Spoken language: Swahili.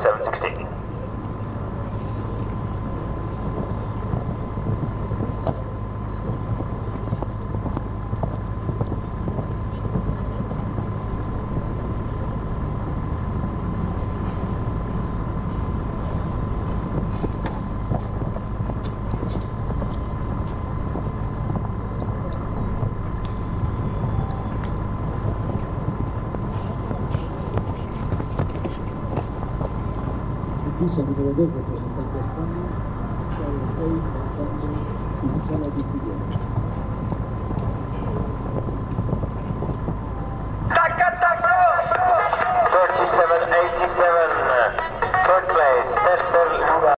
716. Pista número 2, representante de España, Charles Rey, marcando en sala de